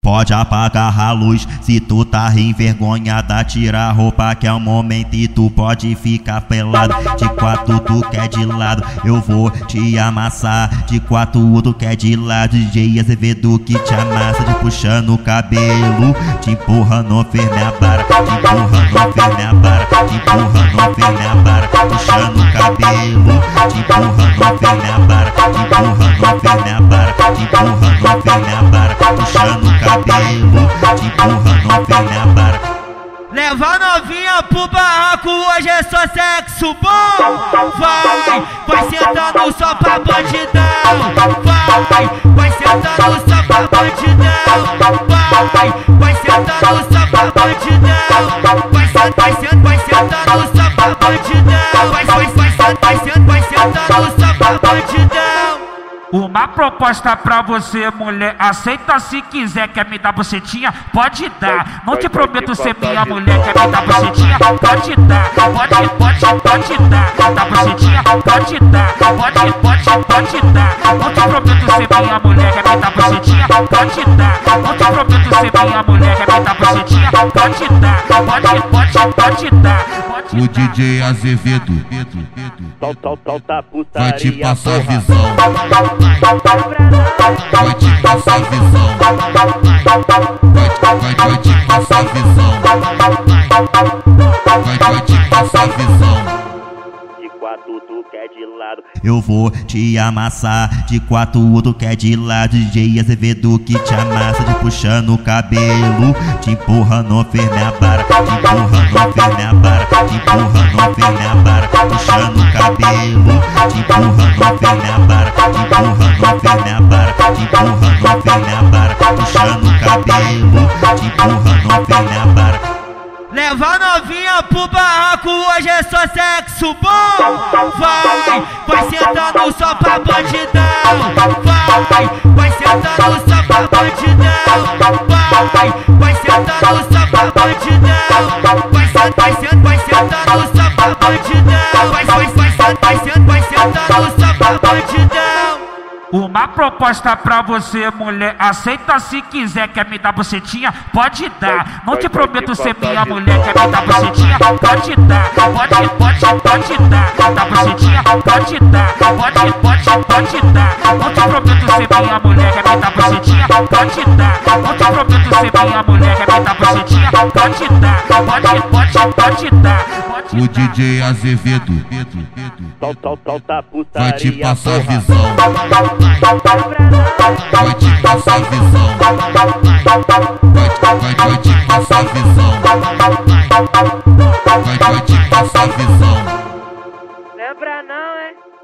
Pode apagar a luz, se tu tá envergonhada, tira a roupa que é o momento e tu pode ficar pelado. De quatro tu quer de lado, eu vou te amassar. De quatro tu quer de lado, DJ Azevedo que te amassa. De puxando o cabelo, te empurrando firme a bara. Te empurrando firme a bara, te empurrando firme a bara. Puxando o cabelo, te empurrando firme a bara. Te empurrando firme a bara, te empurrando firme a bara. Puxando o cabelo, te empurrando firme a bara. Leva novinha pro barraco, hoje é só sexo bom. Vai sentando só pra bandidão. Vai sentando só pra bandidão. Vai sentando só pra bandidão. Vai sentando só pra bandidão. Vai sentando só pra bandidão. Uma proposta pra você, mulher, aceita se quiser. Quer me dar bucetinha? Pode dar. Não te prometo ser minha mulher. Quer me dar bucetinha? Pode dar. Pode dar. Dá bucetinha? Pode dar. Pode dar. Não te prometo ser minha mulher. Quer me dar bucetinha? Pode dar. Não te prometo ser minha mulher. Quer me dar bucetinha? Pode dar. Pode dar. O DJ Azevedo vai te passar visão. Vai te passar visão. Vai te passar visão. Vai te passar visão. De quatro tu quer de lado, eu vou te amassar. De quatro tu quer de lado, DJ Azevedo que te amassa. De puxando o cabelo, te empurrando firme a bara. Te empurrando firme a bara, te empurrando firme a bara. Puxando o cabelo, te empurrando firme a bara. Te empurrando firme a bara, te empurrando firme a bara. Puxando o cabelo, te empurrando firme a bara. Leva novinha pro barraco, hoje é só sexo bom. Vai sentando só pra bandidão. Vai sentando só pra bandidão. Vai sentando só pra bandidão. Vai sentando só pra bandidão. Vai sentando só pra bandidão. Uma proposta pra você, mulher, aceita se quiser. Quer me dar bucetinha? Pode dar. Não te prometo ser minha mulher. Quer me dar bucetinha? Pode dar. Pode dar. Dá bucetinha? Pode dar. Pode dar. Não te prometo ser minha mulher. Quer me dar bucetinha? Pode dar. Não te prometo ser minha mulher. Quer me dar bucetinha? Pode dar. Pode dar. O DJ Azevedo vai te passar visão. Vai te passar visão. Vai te passar visão. Vai te passar visão. Lembra não, hein?